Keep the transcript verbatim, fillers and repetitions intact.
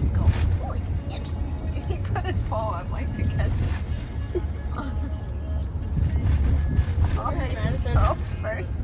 go. Ooh, yummy. He put his paw up like to catch it. Oh, he's so thirsty.